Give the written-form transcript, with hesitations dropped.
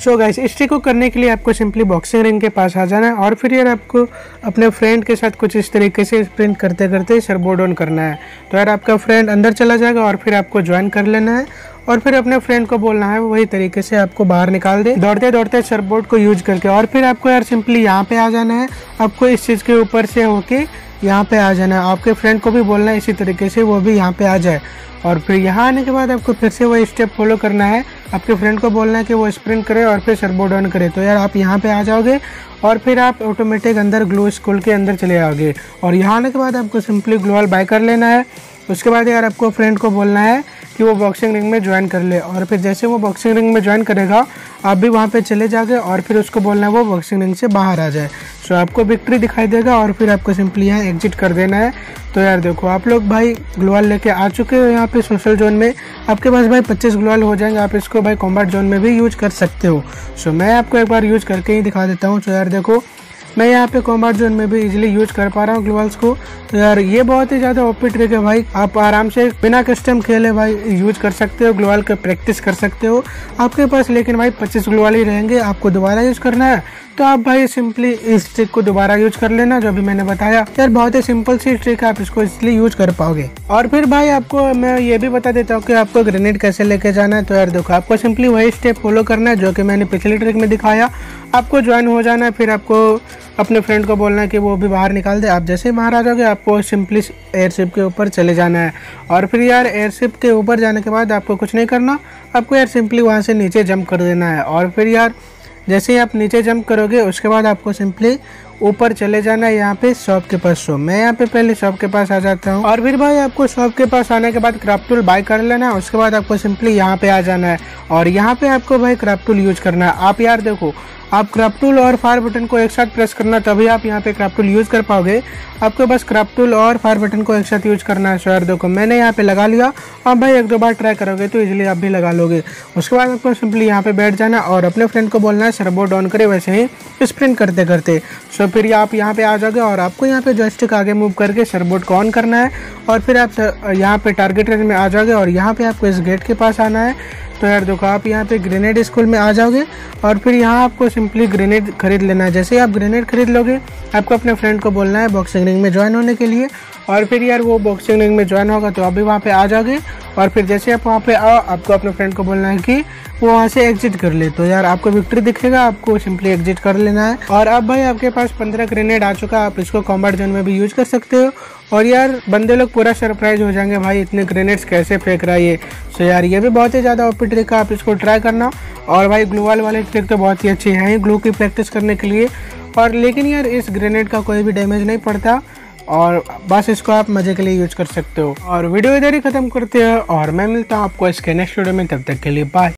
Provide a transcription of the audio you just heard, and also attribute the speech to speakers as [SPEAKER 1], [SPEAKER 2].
[SPEAKER 1] So guys, इस trick को करने के लिए आपको सिंपली बॉक्सिंग रिंग के पास आ जाना है और फिर यार आपको अपने फ्रेंड के साथ कुछ इस तरीके से स्प्रिंट करते करते सर्वो डाउन करना है। तो यार आपका फ्रेंड अंदर चला जाएगा और फिर आपको ज्वाइन कर लेना है और फिर अपने फ्रेंड को बोलना है वही तरीके से आपको बाहर निकाल दे दौड़ते दौड़ते सर्वबोर्ड को यूज करके। और फिर आपको यार सिंपली यहाँ पे आ जाना है, आपको इस चीज़ के ऊपर से होके यहाँ पे आ जाना है। आपके फ्रेंड को भी बोलना है इसी तरीके से वो भी यहाँ पे आ जाए और फिर यहाँ आने के बाद आपको फिर से वही स्टेप फॉलो करना है। आपके फ्रेंड को बोलना है कि वो स्प्रिंट करे और फिर सर्वो डाउन करे। तो यार आप यहाँ पे आ जाओगे और फिर आप ऑटोमेटिक अंदर ग्लो स्कूल के अंदर चले आओगे और यहाँ आने के बाद आपको सिंपली ग्लोअल बाय कर लेना है। उसके बाद यार आपको फ्रेंड को बोलना है कि वो बॉक्सिंग रिंग में ज्वाइन कर ले और फिर जैसे वो बॉक्सिंग रिंग में ज्वाइन करेगा आप भी वहाँ पे चले जाओगे और फिर उसको बोलना है वो बॉक्सिंग रिंग से बाहर आ जाए। सो आपको विक्ट्री दिखाई देगा और फिर आपको सिंपली यहाँ एग्जिट कर देना है। तो यार देखो आप लोग भाई ग्लोअल लेके आ चुके हो यहाँ पे सोशल जोन में। आपके पास भाई 25 ग्लोअल हो जाएंगे, आप इसको भाई कॉम्बैट जोन में भी यूज कर सकते हो। सो मैं आपको एक बार यूज करके ही दिखा देता हूँ। तो यार देखो मैं यहाँ पे कॉम्बैट जोन में भी इजीली यूज कर पा रहा हूँ ग्लोअल्स को। तो यार ये बहुत ही ज़्यादा ओपी ट्रिक है भाई, आप आराम से बिना कस्टम खेले भाई यूज कर सकते हो, ग्लोअल का प्रैक्टिस कर सकते हो आपके पास। लेकिन भाई 25 ग्लोअल ही रहेंगे, आपको दोबारा यूज करना है तो आप भाई सिंपली इस ट्रिक को दोबारा यूज कर लेना जो भी मैंने बताया। यार बहुत ही सिंपल सी ट्रिक है, आप इसको इसलिए यूज कर पाओगे। और फिर भाई आपको मैं ये भी बता देता हूँ कि आपको ग्रेनेड कैसे लेके जाना है। तो यार देखो आपको सिंपली वही स्टेप फॉलो करना है जो कि मैंने पिछली ट्रिक में दिखाया। आपको ज्वाइन हो जाना है, फिर आपको अपने फ्रेंड को बोलना है कि वो भी बाहर निकाल दे। आप जैसे ही बाहर आ जाओगे आपको सिंपली एयरशिप के ऊपर चले जाना है और फिर यार एयरशिप के ऊपर जाने के बाद आपको कुछ नहीं करना, आपको यार सिंपली वहाँ से नीचे जंप कर देना है। और फिर यार जैसे ही आप नीचे जंप करोगे उसके बाद आपको सिंपली ऊपर चले जाना है यहाँ पे शॉप के पास। सो मैं यहाँ पे पहले शॉप के पास आ जाता हूँ और फिर भाई आपको शॉप के पास आने के बाद क्राफ्ट टूल बाय कर लेना है। उसके बाद आपको सिंपली यहाँ पे आ जाना है और यहाँ पे आपको भाई क्राफ्ट टूल यूज करना है। आप यार देखो आप क्राफ्ट टूल और फायर बटन को एक साथ प्रेस करना तभी आप यहाँ पे क्राफ्ट टूल यूज कर पाओगे। आपको बस क्राफ्ट टूल और फायर बटन को एक साथ यूज करना है। सो यार देखो मैंने यहाँ पे लगा लिया और भाई एक दो बार ट्राई करोगे तो इजीली आप भी लगा लोगे। उसके बाद आपको सिंपली यहाँ पे बैठ जाना और अपने फ्रेंड को बोलना है सर्वो डाउन करे वैसे ही स्प्रिंट करते करते। सो फिर आप यहाँ पे आ जाओगे और आपको यहाँ पे जॉयस्टिक आगे मूव करके सर्वो को ऑन करना है और फिर आप यहाँ पे टारगेट रेंज में आ जाओगे और यहाँ पे आपको इस गेट के पास आना है। तो यार देखो आप यहाँ पे ग्रेनेड स्कूल में आ जाओगे और फिर यहाँ आपको सिंपली ग्रेनेड खरीद लेना है। जैसे ही आप ग्रेनेड खरीद लोगे आपको अपने फ्रेंड को बोलना है बॉक्सिंग रिंग में ज्वाइन होने के लिए और फिर यार वो बॉक्सिंग रिंग में ज्वाइन होगा तो आप भी वहाँ पे आ जाओगे और फिर जैसे आप वहाँ पे आओ आपको अपने फ्रेंड को बोलना है कि वो वहाँ से एग्जिट कर ले। तो यार आपको विक्ट्री दिखेगा, आपको सिंपली एग्जिट कर लेना है। और अब भाई आपके पास 15 ग्रेनेड आ चुका है, आप इसको कॉम्बैट जोन में भी यूज कर सकते हो और यार बंदे लोग पूरा सरप्राइज हो जाएंगे भाई इतने ग्रेनेड्स कैसे फेंक रहा है ये। सो यार ये भी बहुत ही ज़्यादा ओपी ट्रिक है, आप इसको ट्राई करना। और भाई ग्लोअल वाले ट्रिक तो बहुत ही अच्छे हैं ग्लो की प्रैक्टिस करने के लिए और लेकिन यार इस ग्रेनेड का कोई भी डैमेज नहीं पड़ता और बस इसको आप मजे के लिए यूज कर सकते हो। और वीडियो इधर ही खत्म करते हैं और मैं मिलता हूँ आपको इसके नेक्स्ट वीडियो में, तब तक के लिए बाय।